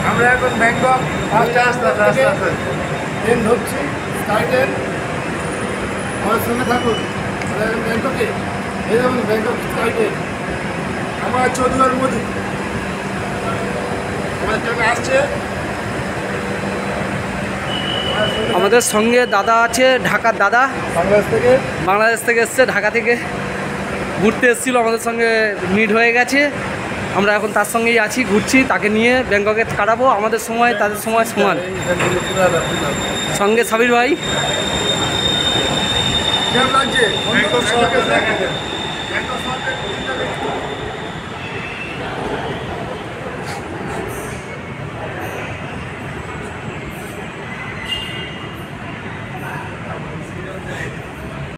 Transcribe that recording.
আমরা এখন Bangkok train ধরছি, স্কাই ট্রেন। আমাদের সঙ্গে থাকুন। আমরা এখন ব্যাংককে, এই যেমন ব্যাংকক স্কাই ট্রেন। আমার চৌধুরীর মোদি আমাদের সঙ্গে আসছে। আমাদের সঙ্গে দাদা আছে, ঢাকার দাদা, বাংলাদেশ থেকে এসছে, ঢাকা থেকে ঘুরতে এসেছিলো, আমাদের সঙ্গে মিট হয়ে গেছে। আমরা এখন তার সঙ্গেই আছি, ঘুরছি, তাকে নিয়ে ব্যাংককে কাটাবো। আমাদের সময় তাদের সময় সমান। সঙ্গে সাবির ভাই। কেমন লাগছে?